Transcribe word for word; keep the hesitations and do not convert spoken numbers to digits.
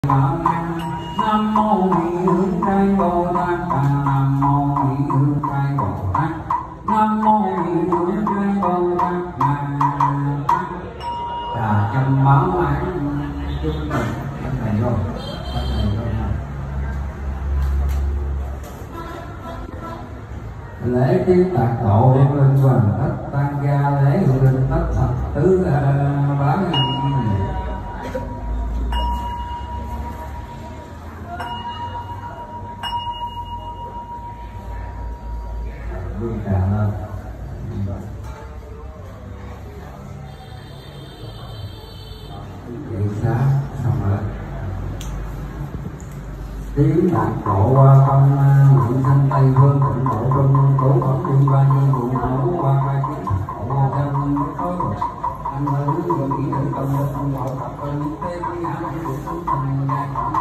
Nam mô Mỹ Hướng Trai Bồ Tát. Nam mô Mỹ Hướng Trai Bồ Tát. Nam mô Mỹ Hướng Trai Bồ Tát. Trà chân báo án chúng mình bắt này rồi, bắt này rồi. Lễ kiến tạc độ linh hoàng tất tăng gia, lễ linh tất thập tứ bán vương trà lên. Vậy sáng xong rồi tiếng đạt độ qua công nguyện sinh tây phương tịnh độ trung cố phẩm đi ba nhi vụ hữu qua ba kiến độ thân tối anh ơi người nghĩ đến công đức ông đạo tập ơn tế quý hạ được sống thành